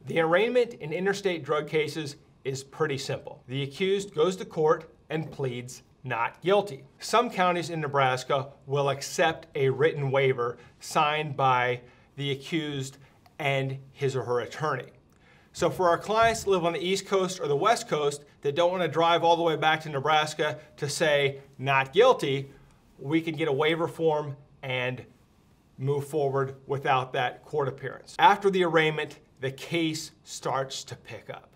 The arraignment in interstate drug cases is pretty simple. The accused goes to court and pleads not guilty. Some counties in Nebraska will accept a written waiver signed by the accused and his or her attorney. So for our clients that live on the East Coast or the West Coast that don't want to drive all the way back to Nebraska to say not guilty, we can get a waiver form and move forward without that court appearance. After the arraignment, the case starts to pick up.